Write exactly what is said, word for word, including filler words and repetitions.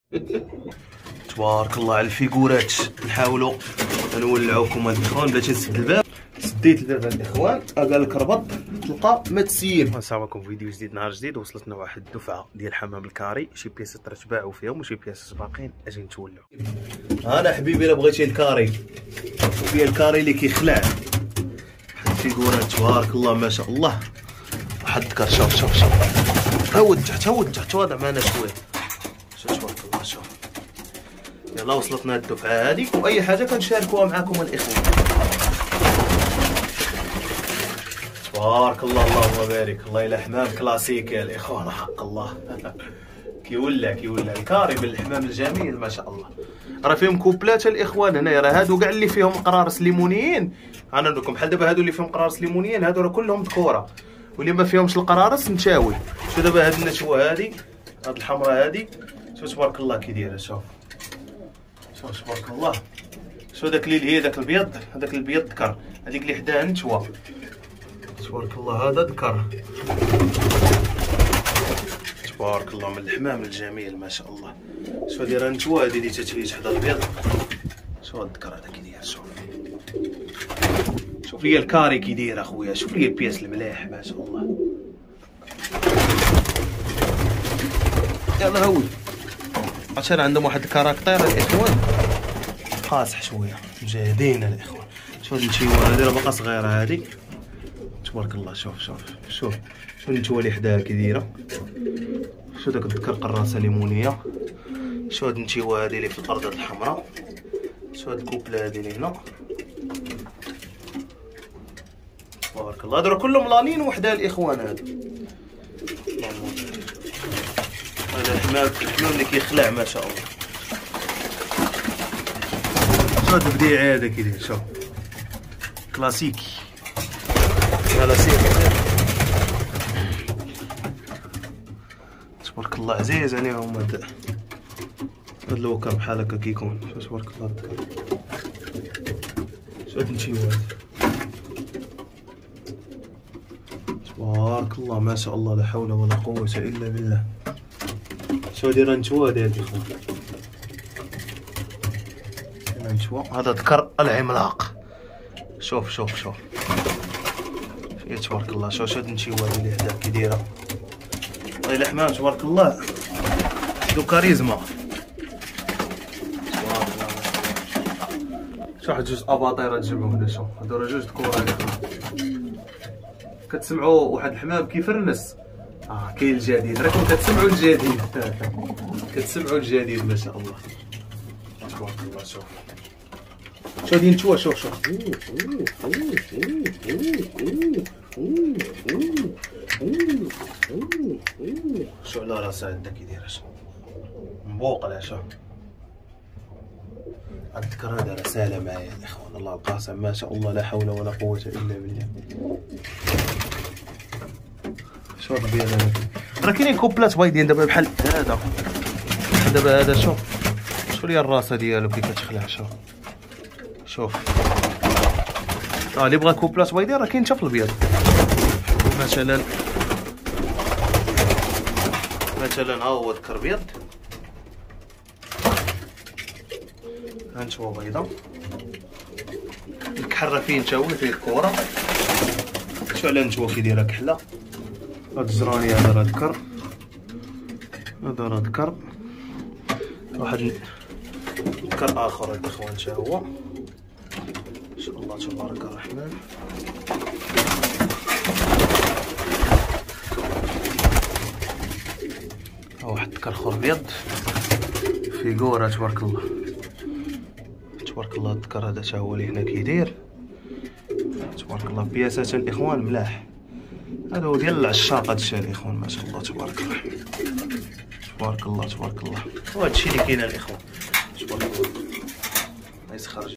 تبارك الله على الفيغورات. نحاولوا نولعوكم الاخوان. بلاتي نسد الباب، سديت الباب الاخوان، قال لك ربط تلقى ما تسيب. السلام عليكم، فيديو جديد نهار جديد. وصلتنا واحد الدفعه ديال الحمام الكاري، شي بياسات راه تباعوا فيهم وشي بياسات باقيين اجي نتولعوا. انا حبيبي الا بغيتي الكاري، فيه الكاري اللي كيخلع. واحد الفيغورات تبارك الله ما شاء الله. واحد الكار، شوف شوف شوف، هود تحت هود تحت، تواضع معنا شويه. شوف تبارك الله، شوف يلا وصلتنا الدفعه هذه، واي حاجه كنشاركوها معكم الاخوان. تبارك الله اللهم بارك. الله الا حمام كلاسيك يا الاخوان، حق الله. كيولع كيولع الكاري بالحمام الجميل ما شاء الله. راه فيهم كوبلات الاخوان هنايا، راه هادو كاع اللي فيهم قرارص ليمونيين. انا نقول لكم بحال دابا هادو اللي فيهم قرارص ليمونيين، هادو راه كلهم ذكوره، واللي ما فيهمش القرارص نتاوي. شوف دابا هاد النشوه هادي، هاد الحمراء هادي، شوف تبارك الله كي دايره. شوف شوف تبارك الله. شوف داك اللي هي داك البيض، هذاك البيض ذكر، هذيك اللي حداها نتوه. تبارك الله هذا ذكر. تبارك الله من الحمام الجميل ما شاء الله. شوف هذه راه نتوه، هذه اللي تتعيش حدا البيض. شوف الذكر هذا كي داير. شوف شوف لي الكاري كي داير اخويا، شوف لي البياس الملاح ما شاء الله. يلا هوي. عشان عندهم واحد الكاركتير الاخوان قاصح شويه، مجاهدين الاخوان. شوف هاد النتيوه هادي راه باقا صغيره هادي. تبارك الله. شوف شوف شوف شوف النتوه اللي حداها كي دايره. شوف داك الذكر قراصه ليمونيه. شوف هاد النتيوه هادي اللي في الارض الحمراء. شوف هاد الكوبله هادي اللي هنا. تبارك الله. هادو راه كلهم لانين وحدها الاخوان. هادو هذا الحمام، الحمام اللي كيخلع ما شاء الله. شوف هاد البديع هذا كي داير. شوف كلاسيكي كلاسيكي. تبارك الله عزيز عليهم هاد هاد الوكر بحال هكا كيكون. شوف تبارك الله الذكر. شوف هاد النتيوه هادي تبارك الله ما شاء الله، لا حول ولا قوة الا بالله. شوف هادي راه نتوه هادي الاخوان، نتوه. هذا ذكر العملاق. شوف شوف شوف فيه تبارك الله. شوف شوف هاد النتيوه هادي اللي حداه كي دايره. والله الا حمام تبارك الله ذو كاريزما. تبارك الله. شوف واحد جوج اباطير تجمعوا هنا. شوف هادو راه جوج ذكورات. كتسمعوا واحد الحمام كيفرنس. اه كاين الجديد، راكم كتسمعوا الجديد. كتسمعوا الجديد ما شاء الله. تبارك الله. شوف شوف هادي نتوه. شوف شوف شوف على راسها هدا كي دايره. شوف مبوقله. شوف هاد الذكر هذا راه سالا معايا الاخوان، الله القاسم ما شاء الله، لا حول ولا قوة الا بالله. شوف البيض هذا، راه كاينين كوبلات بايضين دابا بحال هذا. دابا هذا شوف شوف لي الراسه ديالو كي كتخلع. شوف شوف اه اللي بغا كوبلات بايضين راه كاين حتى في البيض. مثلا مثلا ها هو ذكر بيض، ها نتوما بيضه. الكحره فين تا هو فيه الكوره. شوف على نتوما كي دايره كحله. هاد الزراني هذا راه ذكر، هذا راه ذكر. واحد ذكر اخر الاخوان تا هو ان شاء الله تبارك الرحمن. ها واحد ذكر اخر ابيض فيغورا تبارك الله. تبارك الله الذكر هذا تا هو اللي هنا كي داير. تبارك الله بياسات الاخوان ملاح. هذا هو ديال العشاق هادشي الاخوان ما شاء الله تبارك الله. تبارك الله تبارك الله. وهادشي اللي كاين الاخوان تبارك الله. ما يسخرش.